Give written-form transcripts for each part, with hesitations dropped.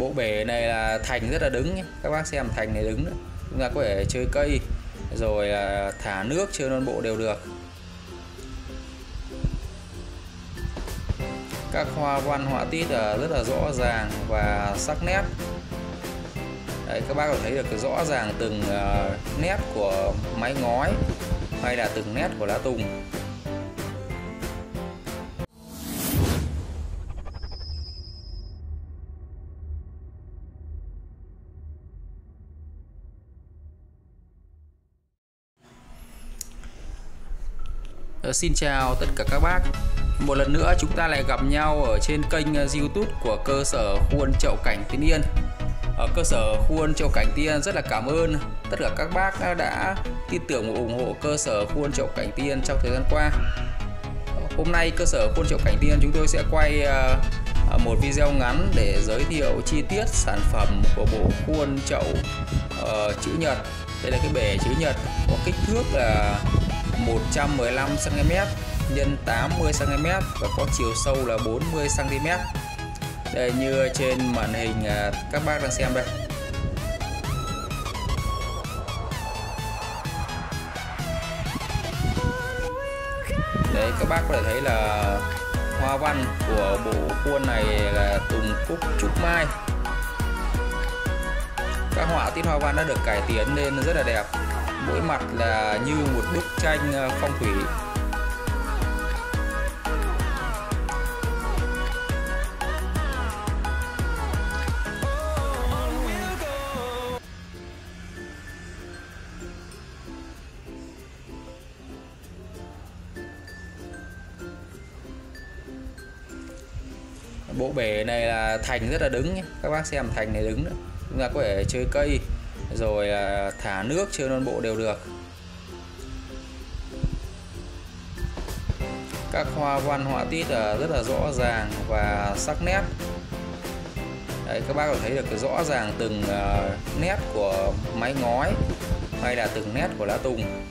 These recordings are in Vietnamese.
Bộ bể này là thành rất là đứng nhé. Các bác xem thành này đứng nữa. Chúng ta có thể chơi cây rồi thả nước chơi non bộ đều được. Các hoa văn họa tiết rất là rõ ràng và sắc nét. Đấy, các bác có thấy được rõ ràng từng nét của mái ngói hay là từng nét của lá tùng. Xin chào tất cả các bác. Một lần nữa chúng ta lại gặp nhau ở trên kênh YouTube của cơ sở khuôn chậu cảnh Tiên Yên. Ở cơ sở khuôn chậu cảnh Tiên Yên rất là cảm ơn tất cả các bác đã tin tưởng và ủng hộ cơ sở khuôn chậu cảnh Tiên Yên trong thời gian qua. Hôm nay cơ sở khuôn chậu cảnh Tiên Yên chúng tôi sẽ quay một video ngắn để giới thiệu chi tiết sản phẩm của bộ khuôn chậu chữ nhật. Đây là cái bể chữ nhật có kích thước là 115 cm x 80 cm và có chiều sâu là 40 cm. Đây, như trên màn hình các bác đang xem đây. Đấy, các bác có thể thấy là hoa văn của bộ khuôn này là tùng cúc trúc mai. Các họa tiết hoa văn đã được cải tiến lên rất là đẹp. Mỗi mặt là như một bức tranh phong thủy. Bộ bể này là thành rất là đứng nhé. Các bác xem thành này đứng nữa. Chúng ta có thể chơi cây rồi thả nước chơi non bộ đều được. Các hoa văn họa tiết rất là rõ ràng và sắc nét. Đấy, các bác có thấy được rõ ràng từng nét của mái ngói hay là từng nét của lá tùng.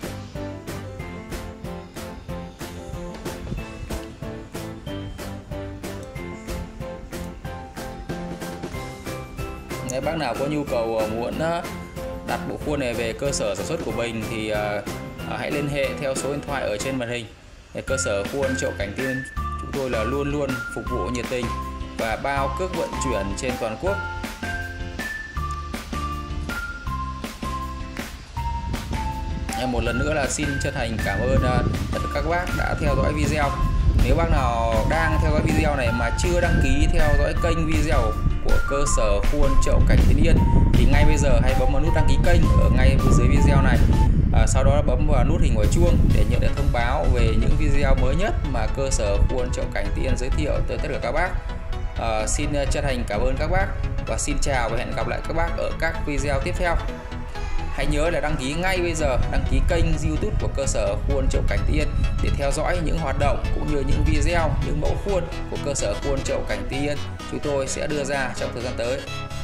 Nếu bác nào có nhu cầu muốn đặt bộ khuôn này về cơ sở sản xuất của mình thì hãy liên hệ theo số điện thoại ở trên màn hình. Cơ sở khuôn chậu cảnh Tiên chúng tôi là luôn luôn phục vụ nhiệt tình và bao cước vận chuyển trên toàn quốc. Một lần nữa là xin chân thành cảm ơn tất cả các bác đã theo dõi video. Nếu bác nào đang theo dõi video này mà chưa đăng ký theo dõi kênh video của cơ sở khuôn chậu cảnh Tiên Yên thì ngay bây giờ hãy bấm vào nút đăng ký kênh ở ngay dưới video này. Sau đó bấm vào nút hình quả chuông để nhận được thông báo về những video mới nhất mà cơ sở khuôn chậu cảnh Tiên Yên giới thiệu tới tất cả các bác. Xin chân thành cảm ơn các bác và xin chào và hẹn gặp lại các bác ở các video tiếp theo. Hãy nhớ là đăng ký ngay bây giờ, đăng ký kênh YouTube của cơ sở khuôn chậu cảnh Tiên Yên để theo dõi những hoạt động cũng như những video, những mẫu khuôn của cơ sở khuôn chậu cảnh Tiên Yên chúng tôi sẽ đưa ra trong thời gian tới.